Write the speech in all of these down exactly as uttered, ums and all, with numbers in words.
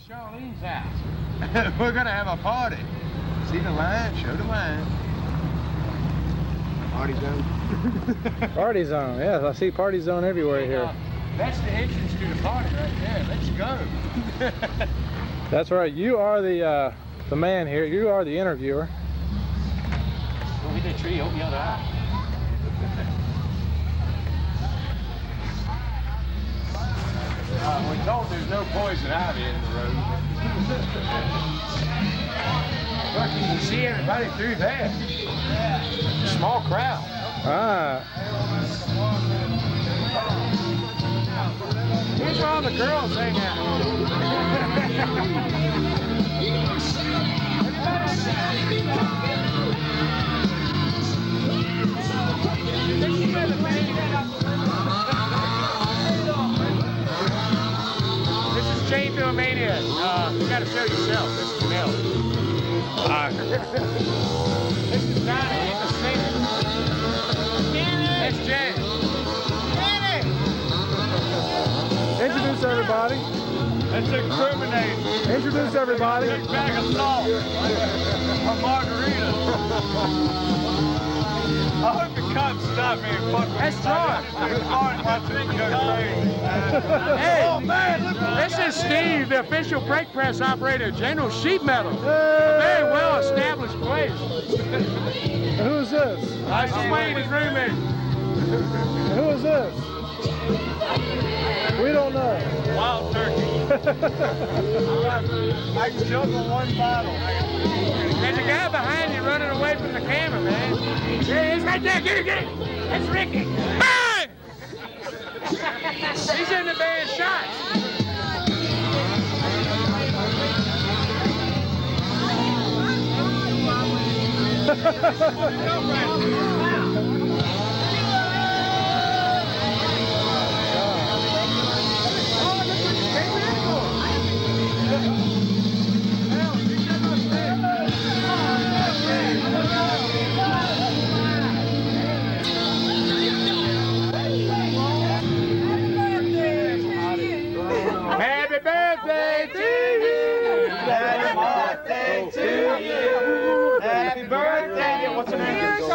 Charlene's house. We're gonna have a party. See the line? Show the line. Party zone. Party zone, yes, I see party zone everywhere here. Uh, that's the entrance to the party right there. Let's go. That's right. You are the uh, the man here. You are the interviewer. Don't hit that tree. Open the other eye. Uh, we're told there's no poison ivy in the road. Look, you can see everybody through there. Small crowd. Ah. Here's where all the girls hang out. This is To A Maniac. Uh, you gotta show yourself. This is Mel. Alright. This is Donnie. He's a singer. That's Jay. Introduce everybody. That's incriminating. Introduce everybody. Big bag of salt. A margarita. I hope the cops stop me and fuck with me. That's Troy. Hey, oh man, this is Steve, the official brake press operator, General Sheet Metal. A very well established place. Who is this? This is Wayne's roommate. Who is this? We don't know. Wild turkey. I can juggle one bottle. There's a guy behind you running away from the camera, man. There he is right there. Get it, get it. That's Ricky. Bang! He's in the band Shots. Happy birthday to you! Happy birthday to you! Happy birthday! What's her name?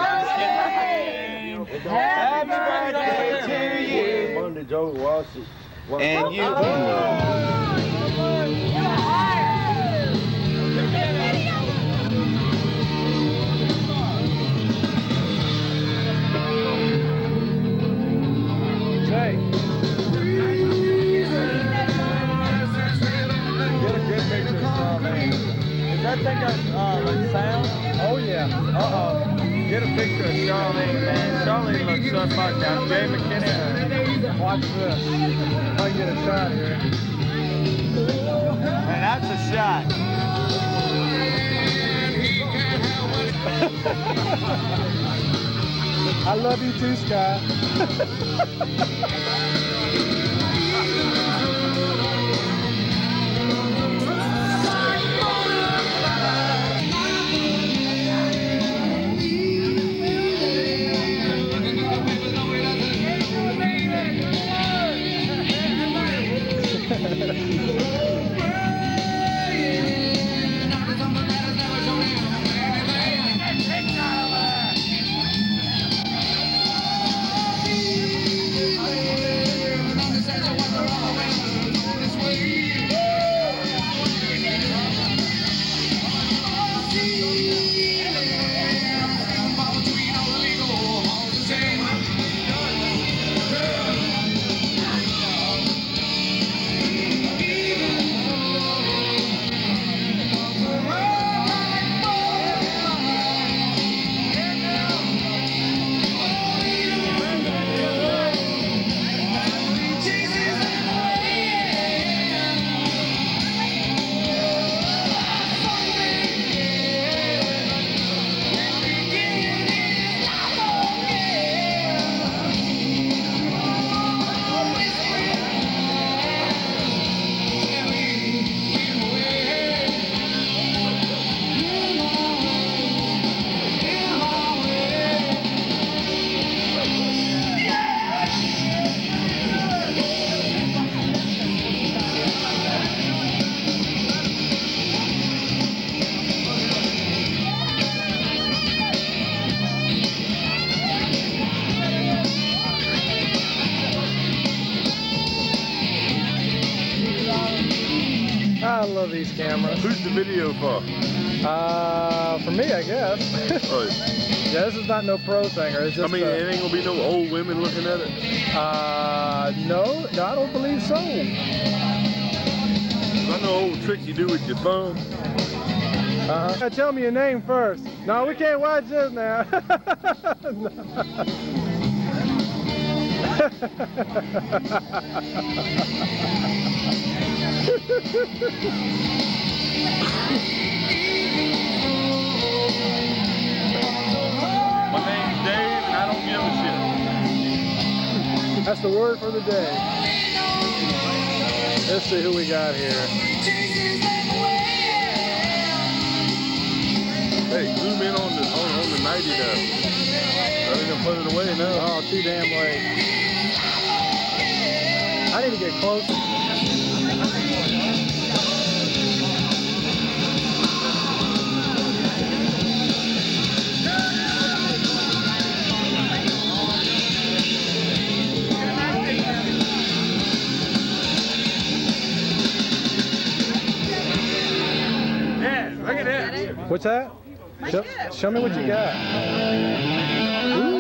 Happy birthday to you! Monday, Joe Washington. And you. Jay. Is that thing got uh, like sound? Oh yeah. Uh-oh. Get a picture of Charlene, man. Charlene looks so fucked out. Jay McKinney. Watch this. If I can get a shot here. Man, that's a shot. I love you too, Sky. I love these cameras. Who's the video for? Uh, for me, I guess. Oh. Yeah, this is not no pro thing, or it's just. I mean, uh, it ain't gonna be no old women looking at it. Uh, no, no, I don't believe so. I know old trick you do with your thumb. Uh-huh. Tell me your name first. No, we can't watch this now. My name's Dave, and I don't give a shit. That's the word for the day. Let's see who we got here. Hey, zoom in on the on, on the ninety there. I think I'm putting it away now. Oh, too damn late. I need to get closer. What's that? Show, show me what you got. Ooh.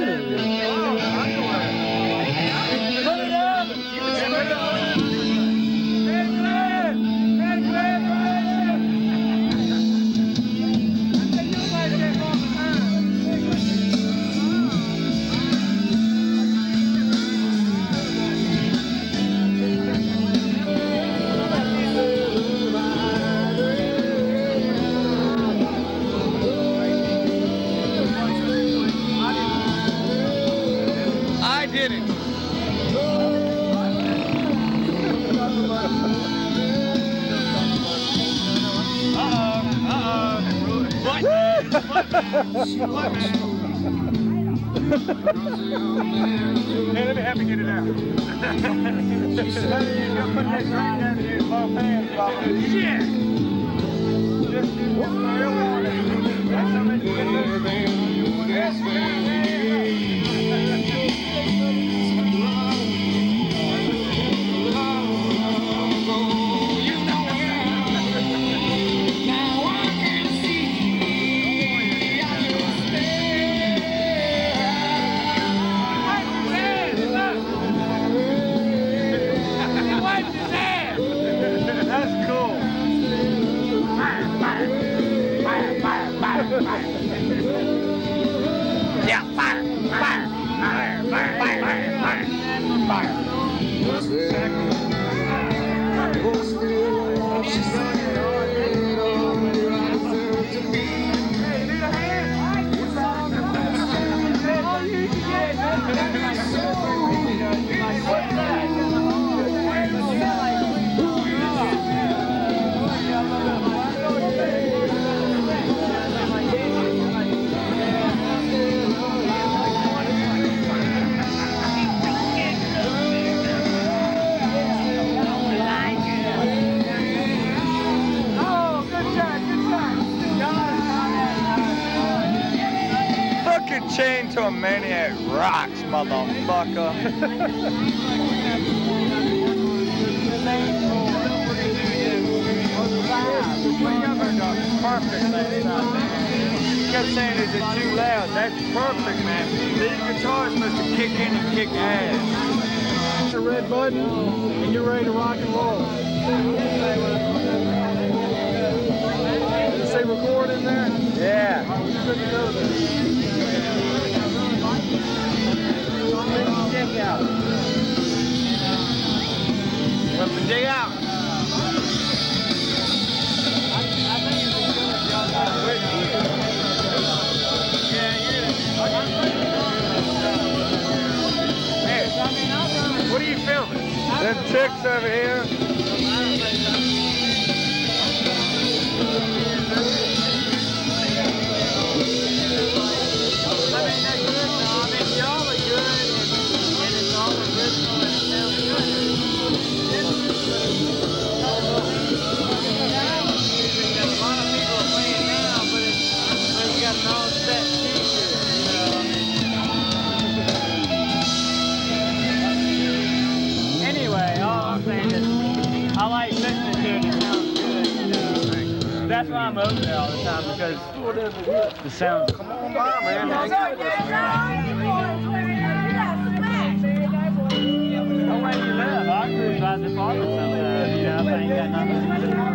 Hey, let me help you get it out. You're gonna put that drink down here in both hands, Papa. Shit! Just, just marijuana. That's how much you get Yeah, fire, fire, fire, fire, fire, fire, fire, fire. Chain to a Maniac rocks, motherfucker. Perfect. You kept saying, is it too loud? That's perfect, man. These guitars must have kicked in and kicked ass. The red button, and you're ready to rock and roll. Did it say record in there? Yeah. Oh, we're good to go then. Check out. Come to dig out. Hey, what are you filming? Them chicks over here. that's why I'm over there all the time, because the sound. Come on by, man. No way you live. I cruise by the apartment sometimes, you know, if I ain't got nothing to do.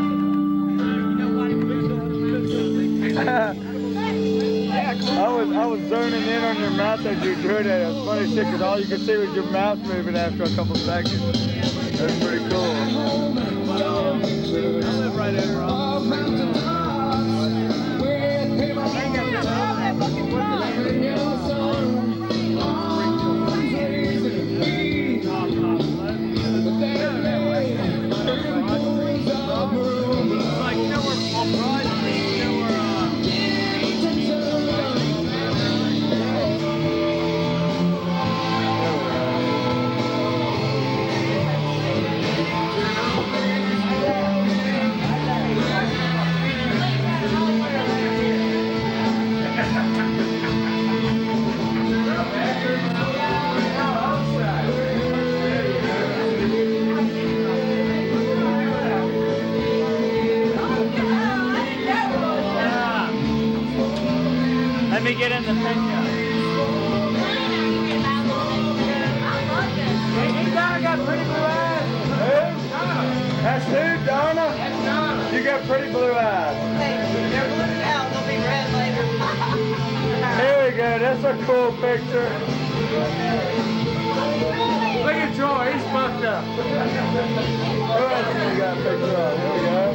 I was I was zoning in on your mouth as you were doing it. It was funny shit because all you could see was your mouth moving after a couple seconds. That's pretty cool. I live right over on. Like, you know where Paul Broad is? You know where, uh... Let me get in the picture. Hey, hey, Donna got pretty blue eyes. Who? That's who, Donna? That's Donna. You got pretty blue eyes. They're blue now, they'll be red later. Here we go, that's a cool picture. Look at Joy, he's fucked up. Who else have we got a picture of? Here we go.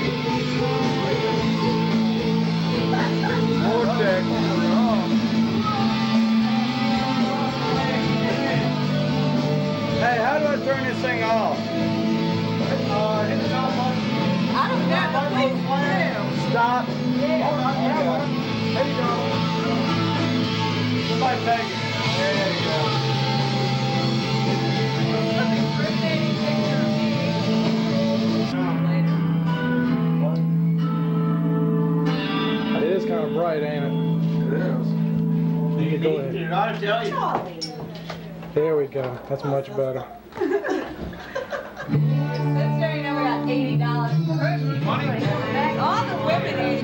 More check. Hey, how do I turn this thing off? I don't know, but please do. Stop. There you go. Somebody take it. There you go. It is kind of bright, ain't it? It is. You can go ahead. Did I tell you? Charlene. There we go. That's much better. This guy never got eighty dollars. All the women eighty.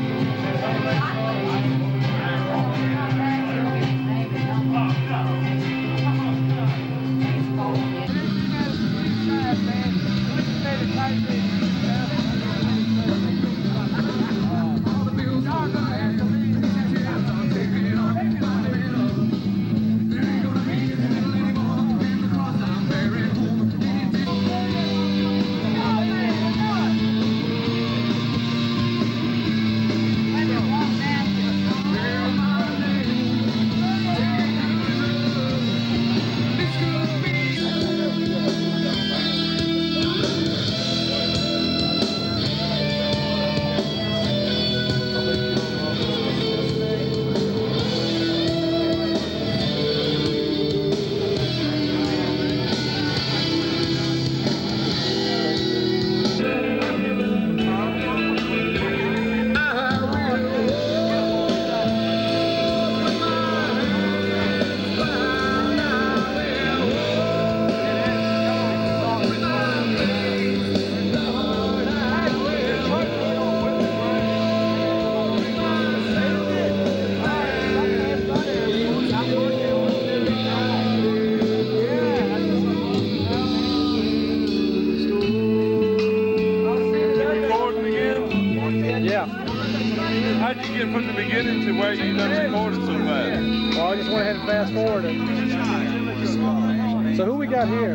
How'd you get from the beginning to where you done recorded so fast? Well, I just went ahead and fast forward it. So who we got here?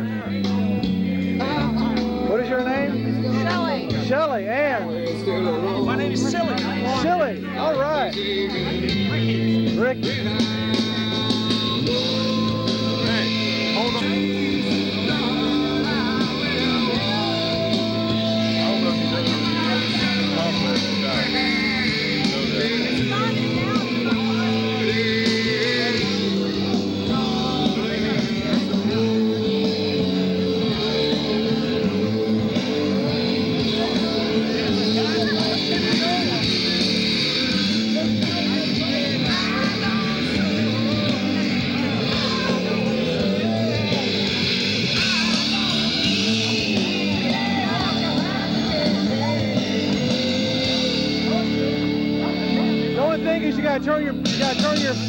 What is your name? Shelly. Shelly, and? My name is Silly. Silly, all right. Ricky. Hey, hold on. I don't know if you know this. Complex guy. You know that. Please, you gotta turn your, you gotta turn your.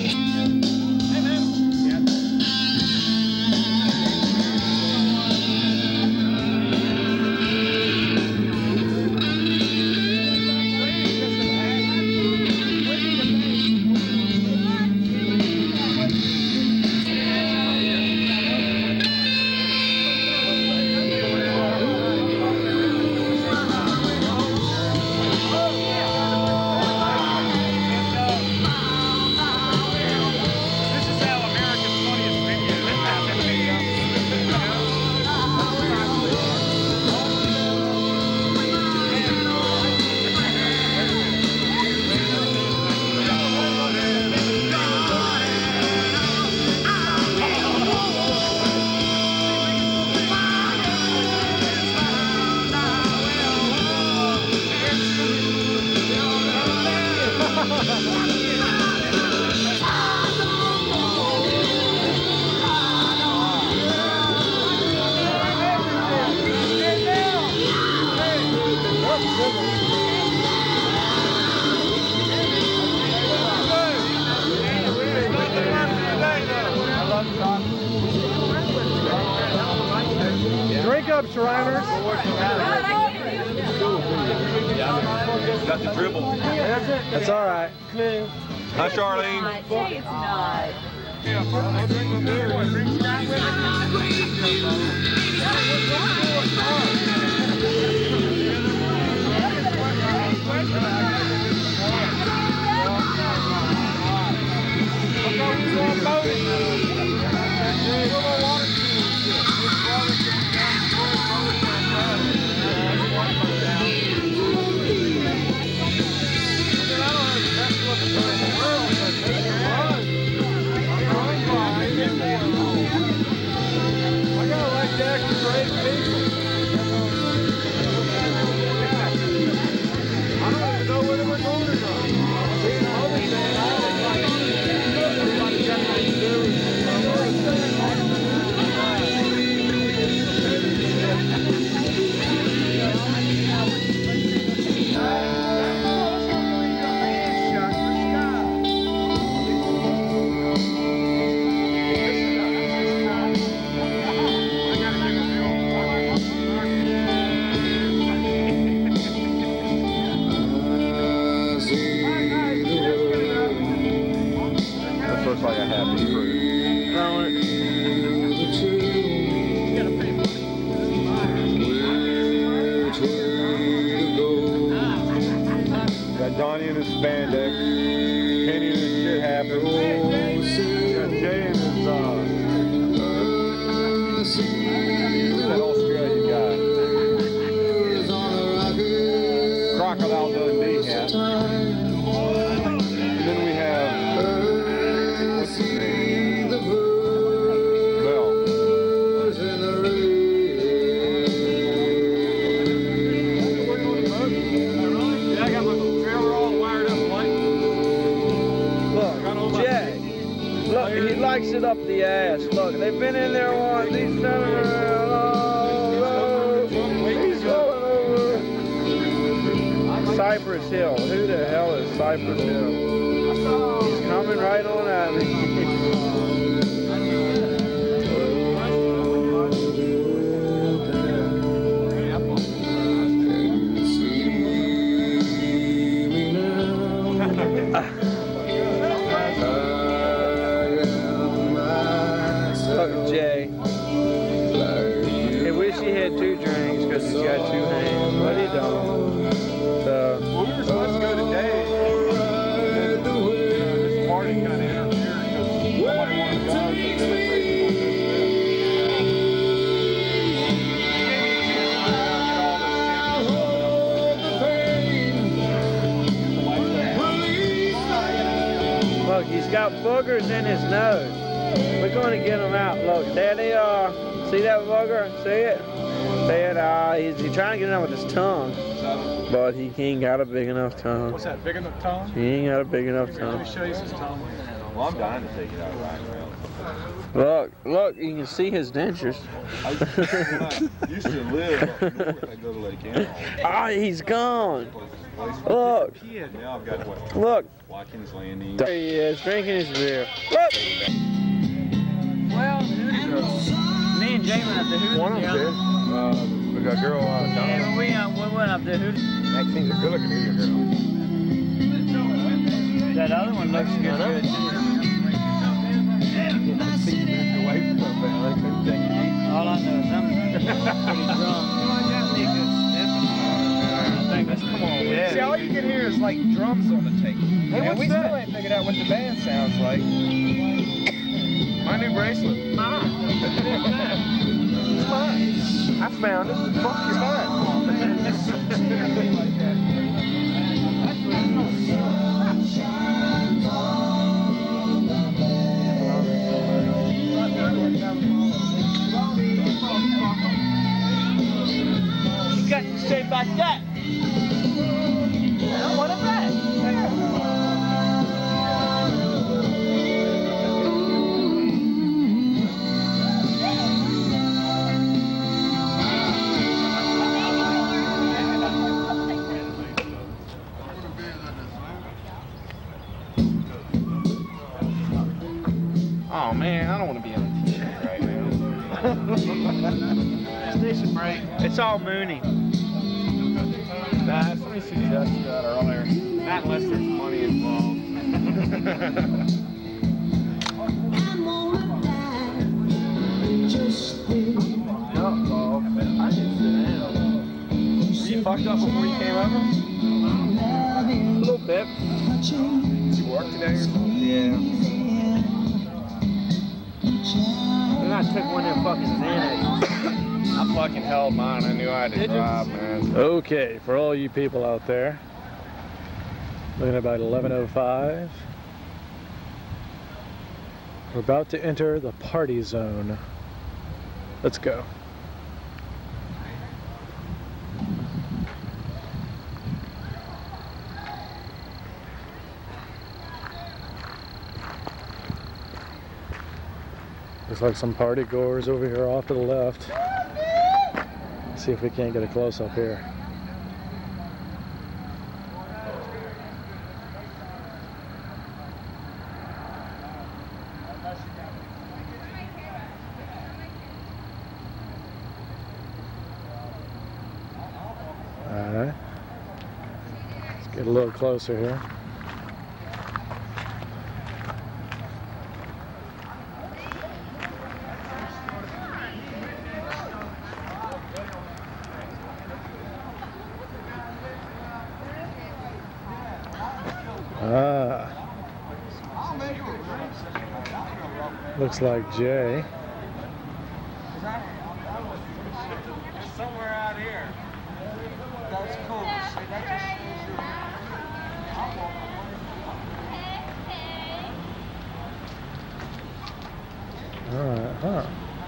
Drink up, Shriners. Got the dribble. That's all right. Hi, Charlene. It's not. Looks like a happy fruit. Got Donnie in his spandex. Kenny in his shit happens. Got Jay in his, uh... who's that Australian guy? Crocodile Dundee hat. And then we have... what's his name? Bell. Yeah, I got my trailer all wired up like. Look, Jay. Look, he likes it up the ass. Look, they've been in there once. He's turning around. Oh, he's going over Cypress Hill. Who the hell is Cypress Hill? He's coming right on at me. Look, Jay. He wish he had two drinks because he's got two hands, but he don't. So. Well, we were supposed to go today. This party kind of interfered because nobody wanted to go. Look, he's got boogers in his nose. We're going to get him out. Look, there they are. See that booger? See it? See it? Uh, he's, he's trying to get it out with his tongue. But he ain't got a big enough tongue. What's that, big enough tongue? He ain't got a big enough Let tongue. me show you his tongue. Well, I'm dying to take it out right now. Look, look, you can see his dentures. I used to live up north. I go to Lake Animal. Ah, he's gone. Look. Now I've got what? Look. Watkins Landing. There he is, drinking his beer. Look. Well, me and Jay went up to Hooters. One of them did. Uh, we got a girl out of town. Yeah, we, uh, we went up to Hooters. Maxine's a good looking Hoosier girl. That other one looks good. good All I know is I'm pretty drunk. I think that's come on. Yeah. See, all you can hear is like drums on the tape. Hey, and we that? still ain't figured out what the band sounds like. My new bracelet. Mine. It's mine. I found it. Fuck, it's mine. You got to stay back that. I want it back. Oh man, I don't want to be on a t-shirt right now. Station break. It's all Mooney. Nah, somebody suggested that earlier. Not unless there's money involved. No, well, I didn't sit down. Were you fucked up before you came over? A little bit. Did you work today or something? Yeah. And I took one of them fucking Xanax. I fucking held mine. I knew I had to drive, man. Okay, for all you people out there, looking at about eleven oh five. We're about to enter the party zone. Let's go. Looks like some party goers over here off to the left. Let's see if we can't get a close up here. Alright. Let's get a little closer here. Ah, looks like Jay. It's somewhere out here. That's cool. All right, huh?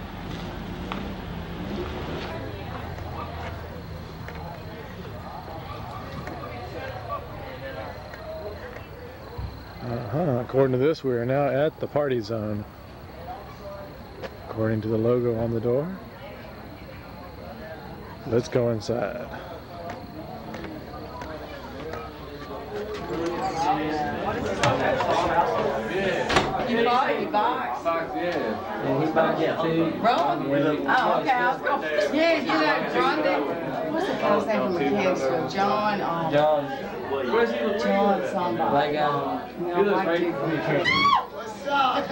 Uh-huh. According to this, we are now at the party zone. According to the logo on the door. Let's go inside. You bought it, box. And he's about to get food. Rolling? Oh, okay. I was going. Yeah, you know, John did. What's the guy's name from Mechanicsville? John. Um, John. John somebody. Black guy. No, white dude from Mechanicsville. What's up?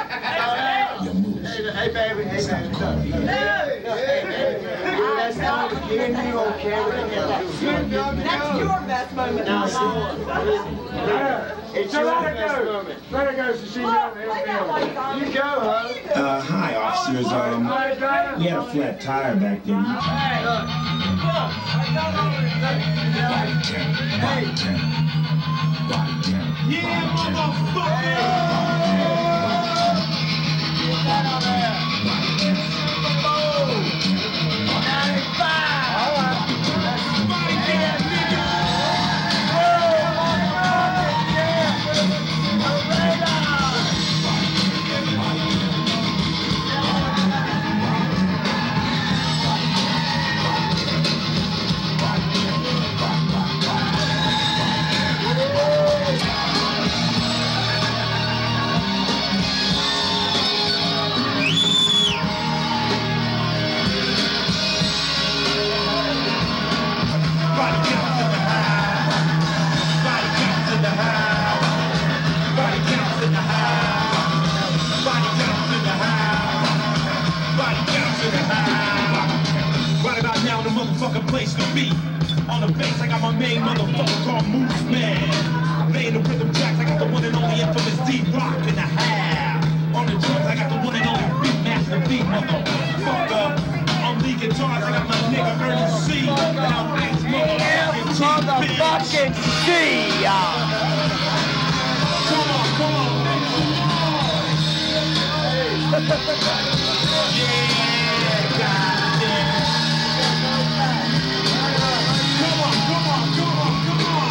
Hey, baby. Hey, baby. No. Hey, baby. That's not getting you on camera. That's your best moment. It's your best moment. Let her go so she knows you go, huh? Uh, hi, officers. Um, we had a flat tire back there. You Hey, look. body count, body count, body count. Yeah, motherfucker! Get that on there. ninety-five! All right. the bass, I got my main motherfucker called Moose Man. Laying the rhythm tracks, I got the one and only infamous D-Rock in the half. On the drums, I got the one and only Beat Master B, motherfucker. On lead guitars, I got my nigga Early C. And I'm Ace motherfucking G, y'all. Come on, come on. Yeah, goddamn. Come on, come on, come on, come on.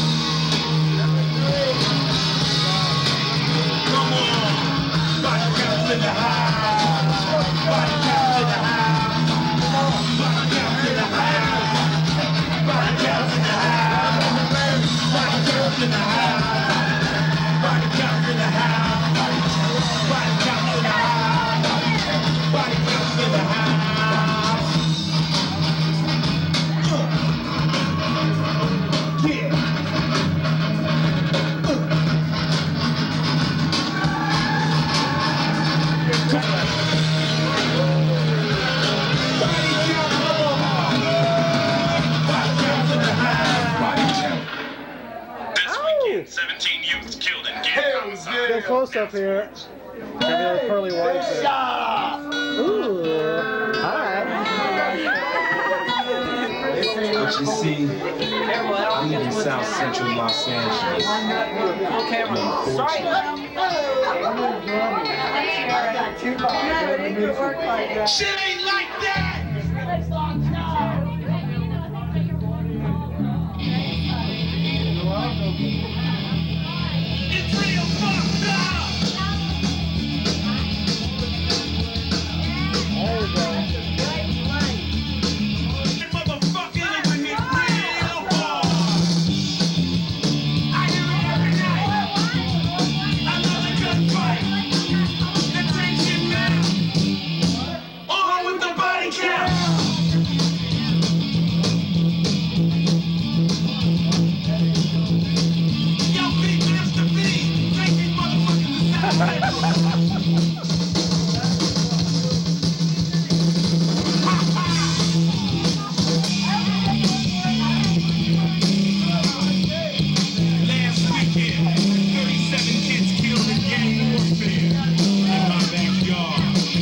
Come on. Body counts in the house. Body counts in the house. Body counts in the house. Body counts in the house. Body counts in the house. Body counts in the house. Body counts in the house. Body counts in the house. Yeah. seventeen youths killed in gang homicide. Get close up here. Give me the pearly white there. Ooh, alright. What you see, I live in South Central Los Angeles. Shit ain't like that! It's real fucked up! Motherfucker, it would hit real hard. I hear it every night. Another gunfight. The tension now. On with the body count. Yo, beat Master B. Take these motherfuckers to Last weekend, thirty-seven kids killed in gang warfare in my backyard.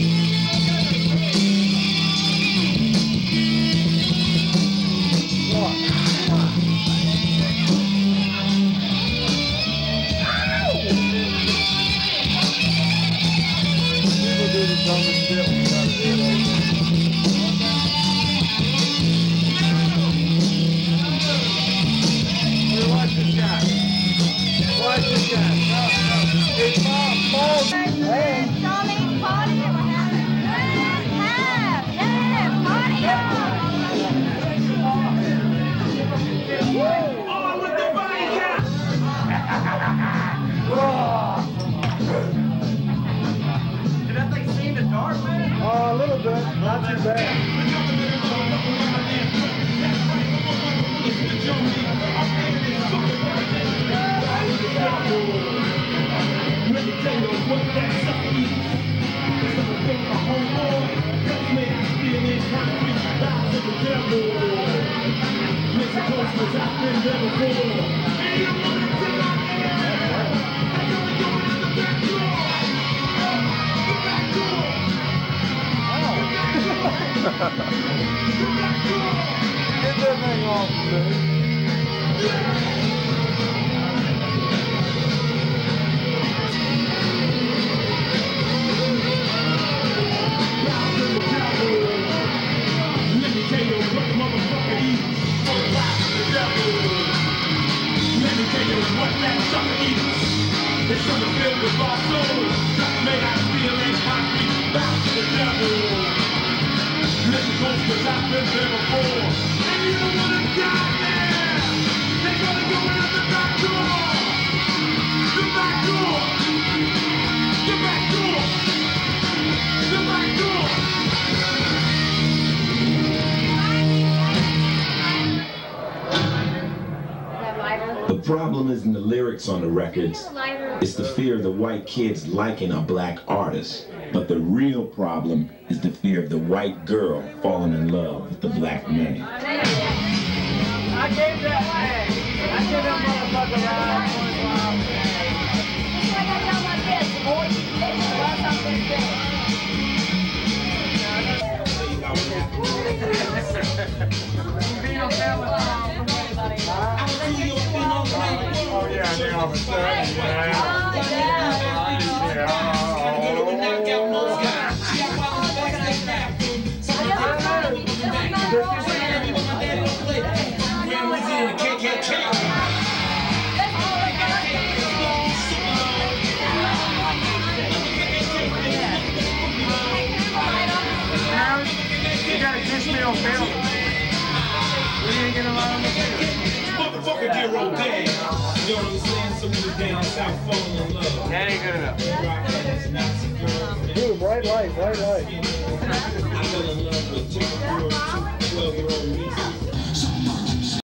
Watch this guy. Watch this guy. It's my fault. Charlene, party. Have, have, party On with the body count. Did that thing see in the dark, man? Oh, a little bit. Not too bad. Let me tell you what that sucker is. Celebrate my homeboy. That's made I feel in concrete. Lies of the devil. Listen close, cause I've been there before. And you wanna tell me? I gotta go in the back door. The back door. The back door. Get that thing off, dude. Let me tell you what motherfucker eats. For the lies of the devil. Let me tell you what that sucker eats. It's something filled with our souls. Just made out of steel and concrete. Bound to the devil. Listen close, cause I've been there before. And you don't wanna die there. They're gonna go out the back door. The back door. The back door. The back door. The problem isn't the lyrics on the records, it's the fear of the white kids liking a black artist. But the real problem is the fear of the white girl falling in love with the black man. I Oh yeah, they are for certain. You gotta kiss me on film. We ain't getting around on the field. Motherfucker get rolled down. You know what I'm saying? Some of the down south falling in love. That ain't good enough. Dude, bright light, bright light. I fell in love with two twelve-year-old nieces.